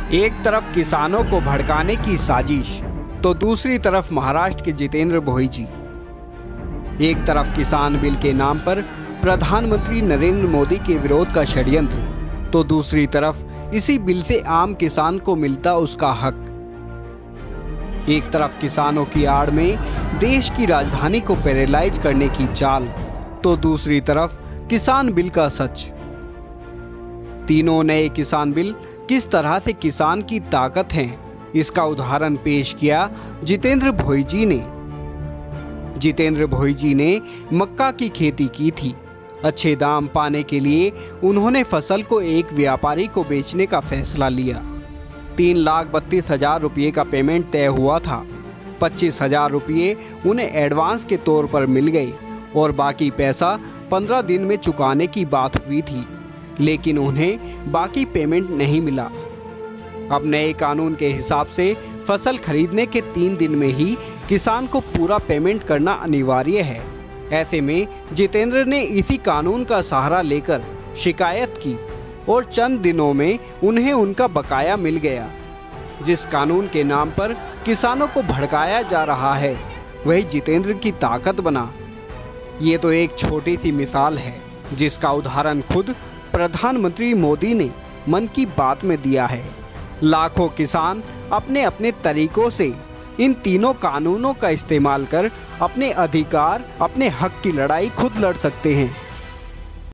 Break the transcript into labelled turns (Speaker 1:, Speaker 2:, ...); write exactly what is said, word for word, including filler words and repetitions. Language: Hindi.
Speaker 1: एक तरफ किसानों को भड़काने की साजिश तो दूसरी तरफ महाराष्ट्र के जितेंद्र भोईजी। एक तरफ किसान बिल के नाम पर प्रधानमंत्री नरेंद्र मोदी के विरोध का षड्यंत्र तो दूसरी तरफ इसी बिल से आम किसान को मिलता उसका हक। एक तरफ किसानों की आड़ में देश की राजधानी को पैरालाइज करने की चाल तो दूसरी तरफ किसान बिल का सच। तीनों नए किसान बिल किस तरह से किसान की ताकत हैं, इसका उदाहरण पेश किया जितेंद्र भोईजी ने। जितेंद्र भोईजी ने मक्का की खेती की थी। अच्छे दाम पाने के लिए उन्होंने फसल को एक व्यापारी को बेचने का फैसला लिया। तीन लाख बत्तीस हजार रुपये का पेमेंट तय हुआ था। पच्चीस हजार रुपये उन्हें एडवांस के तौर पर मिल गए और बाकी पैसा पंद्रह दिन में चुकाने की बात हुई थी, लेकिन उन्हें बाकी पेमेंट नहीं मिला। अब नए कानून के हिसाब से फसल खरीदने के तीन दिन में ही किसान को पूरा पेमेंट करना अनिवार्य है। ऐसे में जितेंद्र ने इसी कानून का सहारा लेकर शिकायत की और चंद दिनों में उन्हें उनका बकाया मिल गया। जिस कानून के नाम पर किसानों को भड़काया जा रहा है वही जितेंद्र की ताकत बना। ये तो एक छोटी सी मिसाल है जिसका उदाहरण खुद प्रधानमंत्री मोदी ने मन की बात में दिया है। लाखों किसान अपने अपने तरीकों से इन तीनों कानूनों का इस्तेमाल कर अपने अधिकार, अपने हक की लड़ाई खुद लड़ सकते हैं।